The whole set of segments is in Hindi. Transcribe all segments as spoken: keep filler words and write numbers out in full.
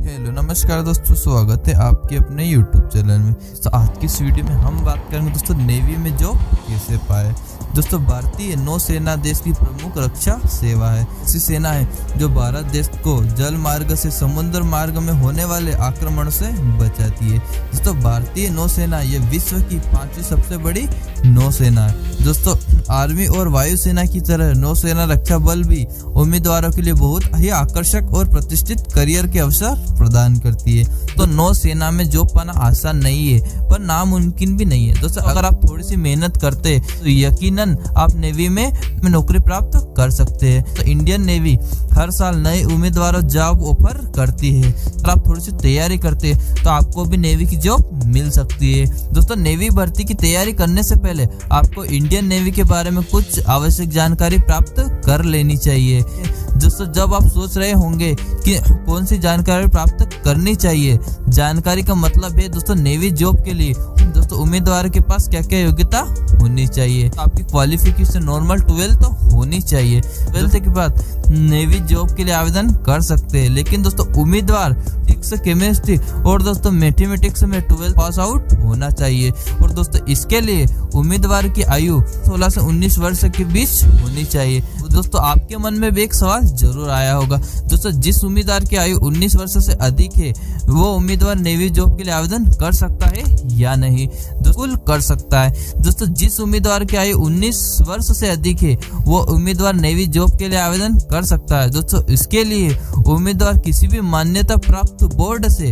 हेलो नमस्कार दोस्तों, स्वागत है आपके अपने यूट्यूब चैनल में। तो आज की इस वीडियो में हम बात करेंगे दोस्तों नेवी में जॉब कैसे पाए। दोस्तों भारतीय नौसेना देश की प्रमुख रक्षा सेवा है। ऐसी सेना है जो भारत देश को जल मार्ग से समुद्र मार्ग में होने वाले आक्रमण से बचाती है। दोस्तों भारतीय नौसेना ये विश्व की पांचवी सबसे बड़ी नौसेना है। दोस्तों आर्मी और वायुसेना की तरह नौसेना रक्षा बल भी उम्मीदवारों के लिए बहुत ही आकर्षक और प्रतिष्ठित करियर के अवसर प्रदान करती है। तो नौसेना में जॉब पाना आसान नहीं है, पर नामुमकिन भी नहीं है। दोस्तों अगर आप थोड़ी सी मेहनत करते तो यकीनन आप नेवी में नौकरी प्राप्त कर सकते हैं। तो इंडियन नेवी हर साल नए उम्मीदवारों जॉब ऑफर करती है। अगर आप थोड़ी सी तैयारी करते हैं तो आपको भी नेवी की जॉब मिल सकती है। दोस्तों नेवी भर्ती की तैयारी करने से पहले आपको इंडियन नेवी के बारे में कुछ आवश्यक जानकारी प्राप्त कर लेनी चाहिए। दोस्तों जब आप सोच रहे होंगे कि कौन सी जानकारी प्राप्त करनी चाहिए, जानकारी का मतलब है दोस्तों नेवी जॉब के लिए दोस्तों उम्मीदवार के पास क्या क्या योग्यता होनी चाहिए। तो आपकी क्वालिफिकेशन नॉर्मल ट्वेल्थ तो होनी चाहिए। ट्वेल्थ के बाद नेवी जॉब के लिए आवेदन कर सकते हैं, लेकिन दोस्तों उम्मीदवार फिजिक्स, केमिस्ट्री और दोस्तों मैथमेटिक्स में ट्वेल्थ पास आउट होना चाहिए। और दोस्तों इसके लिए उम्मीदवार की आयु सोलह से उन्नीस वर्ष के बीच होनी चाहिए। दोस्तों आपके मन में भी एक सवाल जरूर आया होगा, दोस्तों जिस उम्मीदवार की आयु उन्नीस वर्ष से अधिक है वो उम्मीदवार नेवी जॉब के लिए आवेदन कर सकता है या नहीं। बिल्कुल कर सकता है। दोस्तों जिस उम्मीदवार की आयु उन्नीस वर्ष से अधिक है वो उम्मीदवार नेवी जॉब के लिए आवेदन कर सकता है। दोस्तों इसके लिए उम्मीदवार किसी भी मान्यता प्राप्त बोर्ड से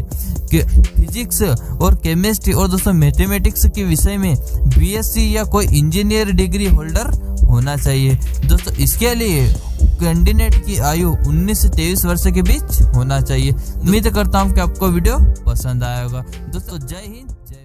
फिजिक्स और केमिस्ट्री और दोस्तों मैथमेटिक्स के विषय में बीएससी या कोई इंजीनियर डिग्री होल्डर होना चाहिए। दोस्तों इसके लिए कैंडिडेट की आयु उन्नीस से तेईस वर्ष के बीच होना चाहिए। उम्मीद करता हूँ कि आपको वीडियो पसंद आया होगा। दोस्तों जय हिंद, जय